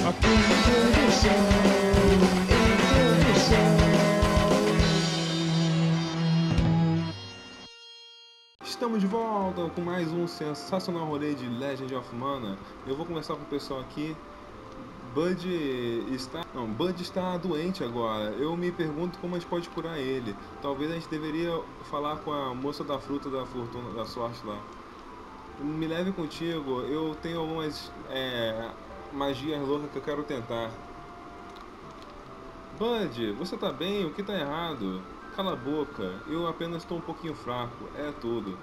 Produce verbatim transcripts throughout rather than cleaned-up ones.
Aqui introdução, introdução. Estamos de volta com mais um sensacional rolê de Legend of Mana. Eu vou conversar com o pessoal aqui. Bud está... Não, Bud está doente agora. Eu me pergunto como a gente pode curar ele. Talvez a gente deveria falar com a moça da fruta da fortuna, da sorte lá. Me leve contigo, eu tenho algumas é, magias loucas que eu quero tentar. Bud, você tá bem? O que tá errado? Cala a boca, eu apenas estou um pouquinho fraco, é tudo.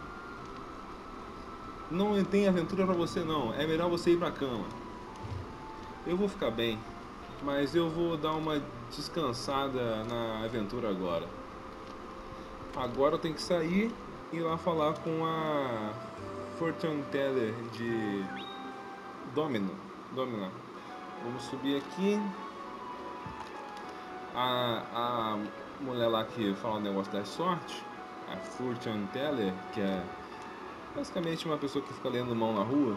Não tem aventura pra você não, é melhor você ir pra cama. Eu vou ficar bem, mas eu vou dar uma descansada na aventura agora. Agora eu tenho que sair e ir lá falar com a Fortune Teller de Domino. Domina. Vamos subir aqui. A, a mulher lá que fala o negócio da sorte, a Fortune Teller, que é basicamente uma pessoa que fica lendo mão na rua,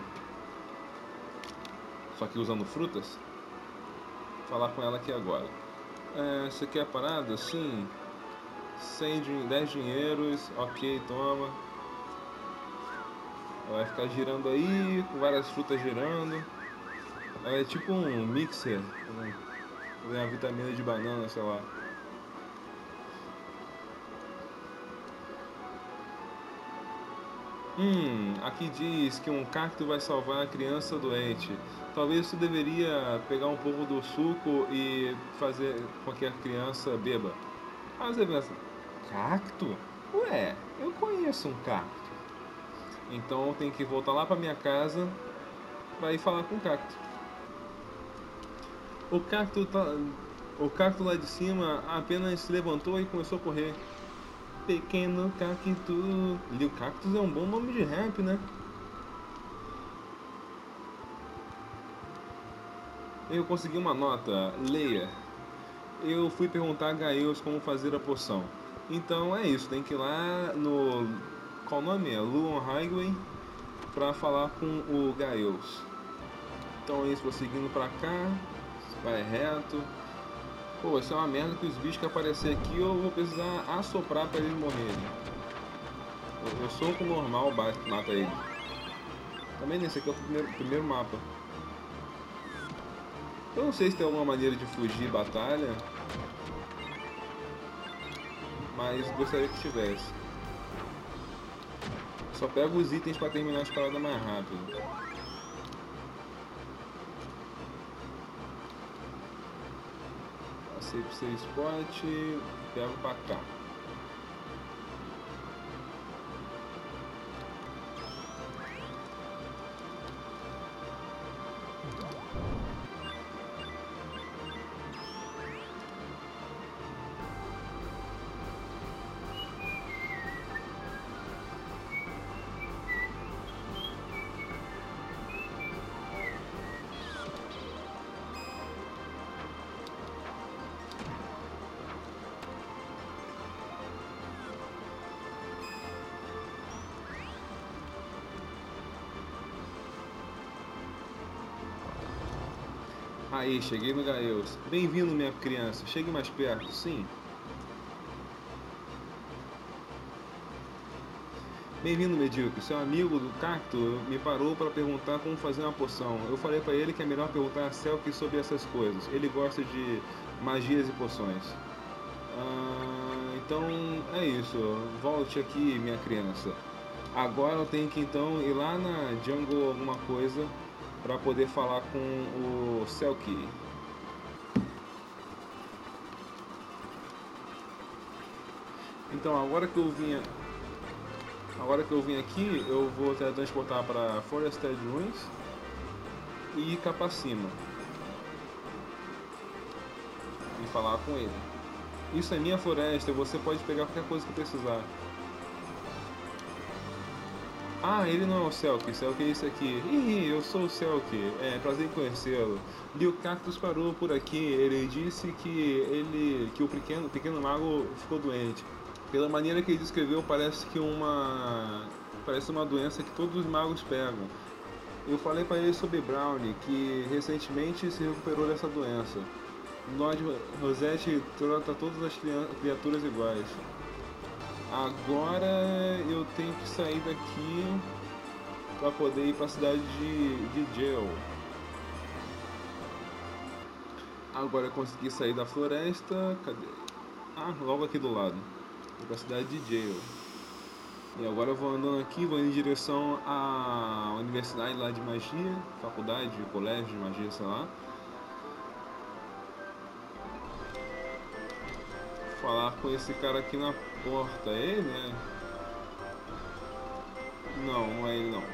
só que usando frutas. Vou falar com ela aqui agora. É, você quer a parada? Sim. cem, dez dinheiros, ok, toma. Ela vai ficar girando aí, com várias frutas girando. Ela é tipo um mixer, com uma vitamina de banana, sei lá. Hum, aqui diz que um cacto vai salvar a criança doente. Talvez você deveria pegar um pouco do suco e fazer com que a criança beba. Ah, você pensa, cacto? Ué, eu conheço um cacto. Então eu tenho que voltar lá pra minha casa pra ir falar com o cacto. O cacto tá... O cacto lá de cima apenas se levantou e começou a correr. Pequeno cacto. Lil Cactus é um bom nome de rap, né? Eu consegui uma nota, leia. Eu fui perguntar a Gaeus como fazer a poção. Então é isso, tem que ir lá no... Qual o nome? É Luon Highway pra falar com o Gaeus. Então é isso, vou seguindo pra cá. Vai reto. Pô, isso é uma merda que os bichos que aparecer aqui eu vou precisar assoprar pra eles morrerem. Eu, eu soco normal, mata ele. Também nesse aqui é o primeiro, primeiro mapa. Eu não sei se tem alguma maneira de fugir batalha, mas gostaria que tivesse. Só pego os itens pra terminar as paradas mais rápido. Passei pro seu spot, pego pra cá. Aí, cheguei no Gaeus. Bem-vindo, minha criança. Chegue mais perto, sim. Bem-vindo, medíocre. Seu amigo do cacto me parou para perguntar como fazer uma poção. Eu falei para ele que é melhor perguntar a Selkie sobre essas coisas. Ele gosta de magias e poções. Ah, então é isso. Volte aqui, minha criança. Agora eu tenho que então ir lá na jungle alguma coisa para poder falar com o Selkie. Então agora que eu vim, agora que eu vim aqui, eu vou teletransportar para Forested Ruins e ir cá pra cima e falar com ele. Isso é minha floresta, você pode pegar qualquer coisa que precisar. Ah, ele não é o Selkie, Selkie é esse aqui. Ih, eu sou o Selkie, é prazer em conhecê-lo. Lil Cactus parou por aqui, ele disse que ele, que o pequeno, pequeno mago ficou doente. Pela maneira que ele descreveu, parece que uma, parece uma doença que todos os magos pegam. Eu falei para ele sobre Brownie, que recentemente se recuperou dessa doença. Lord Rosette trata todas as criaturas iguais. Agora eu tenho que sair daqui para poder ir para a cidade de, de Gel. Agora eu consegui sair da floresta. Cadê? Ah, logo aqui do lado. Vou para a cidade de Gel. E agora eu vou andando aqui, vou em direção à universidade lá de magia, faculdade, colégio de magia, sei lá. Falar com esse cara aqui na porta. É ele, né? Não, não é ele não.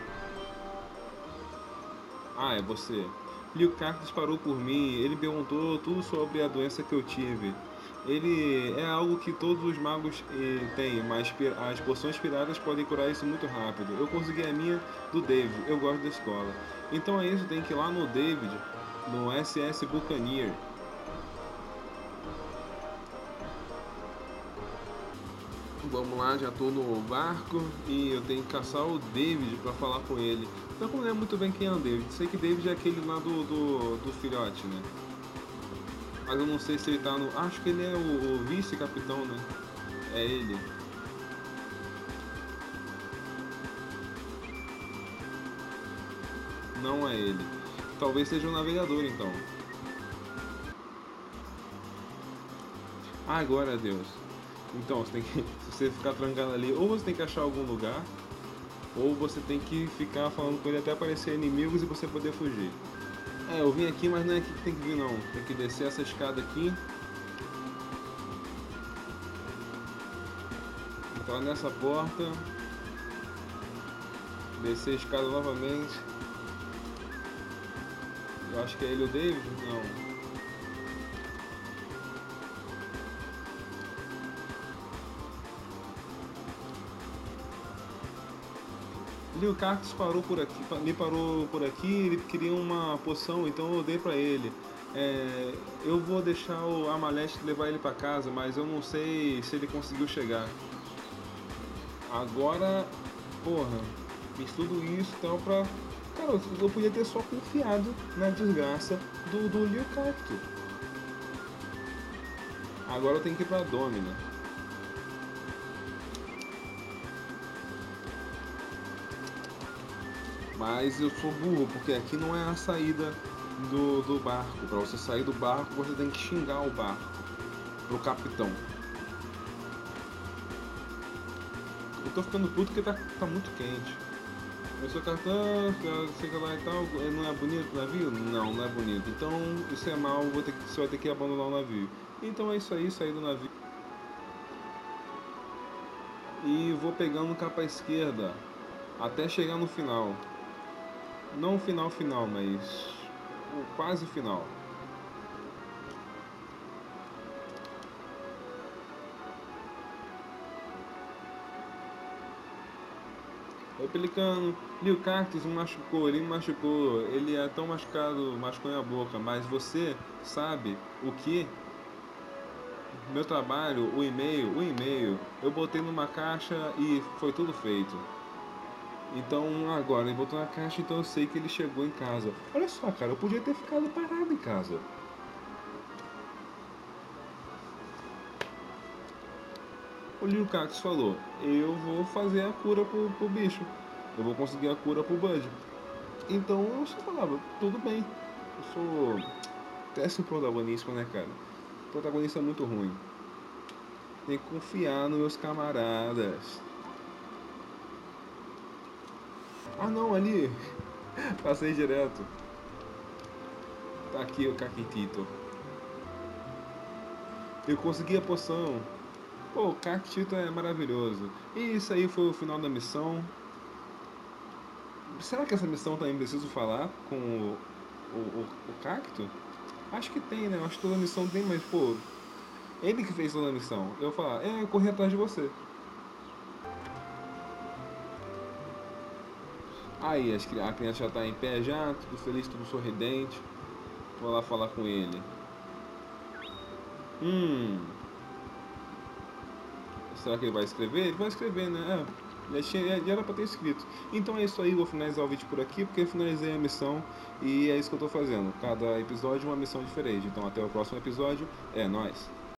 Ah, é você. Liu Kang disparou por mim, ele perguntou tudo sobre a doença que eu tive. Ele é algo que todos os magos eh, têm, mas as poções piradas podem curar isso muito rápido. Eu consegui a minha do David, eu gosto da escola. Então é isso, tem que ir lá no David, no S S Buccaneer. Vamos lá, já tô no barco e eu tenho que caçar o David pra falar com ele. Eu não lembro muito bem quem é o David. Sei que David é aquele lá do, do, do filhote, né? Mas eu não sei se ele tá no. Acho que ele é o, o vice-capitão, né? É ele. Não é ele. Talvez seja o navegador então. Ah, glória a Deus. Então, você tem que. Se você ficar trancado ali, ou você tem que achar algum lugar, ou você tem que ficar falando com ele até aparecer inimigos e você poder fugir. É, eu vim aqui, mas não é aqui que tem que vir não. Tem que descer essa escada aqui. Entrar nessa porta. Descer a escada novamente. Eu acho que é ele o David? Não. Liu Cactus parou por aqui, me parou por aqui, ele queria uma poção, então eu dei pra ele. É, eu vou deixar o Amalete levar ele pra casa, mas eu não sei se ele conseguiu chegar. Agora, porra, fiz tudo isso então pra. Cara, eu podia ter só confiado na desgraça do, do Liu Cactus. Agora eu tenho que ir pra Domina. Mas eu sou burro, porque aqui não é a saída do, do barco. Para você sair do barco, você tem que xingar o barco pro capitão. Eu tô ficando puto porque tá, tá muito quente. Eu sou capitão, fica lá e tal, não é bonito o navio? Não, não é bonito. Então isso é mal, vou ter que, você vai ter que abandonar o navio. Então é isso aí, sair do navio. E vou pegando cá pra esquerda, até chegar no final. Não o final final, mas o quase final. O Pelicano, Liu Cactus me machucou, ele me machucou, ele é tão machucado, machucou minha boca, mas você sabe o que? Meu trabalho, o e-mail, o e-mail, eu botei numa caixa e foi tudo feito. Então agora ele botou na caixa, então eu sei que ele chegou em casa. Olha só, cara, eu podia ter ficado parado em casa. O Liu Cactus falou, eu vou fazer a cura pro, pro bicho. Eu vou conseguir a cura pro Bud. Então eu só falava, tudo bem. Eu sou péssimo protagonista, né, cara? O protagonista é muito ruim. Tem que confiar nos meus camaradas. Ah não, ali. Passei direto. Tá aqui o Caquitito. Eu consegui a poção. Pô, o Caquitito é maravilhoso. E isso aí foi o final da missão. Será que essa missão também preciso falar com o, o, o, o Cacto? Acho que tem, né? Acho que toda missão tem, mas pô, ele que fez toda a missão. Eu falar, é, eu corri atrás de você. Aí, as, a criança já tá em pé já, tudo feliz, tudo sorridente. Vou lá falar com ele. Hum. Será que ele vai escrever? Ele vai escrever, né? É. Já, tinha, já era pra ter escrito. Então é isso aí, vou finalizar o vídeo por aqui, porque eu finalizei a missão e é isso que eu tô fazendo. Cada episódio é uma missão diferente. Então até o próximo episódio, é nóis!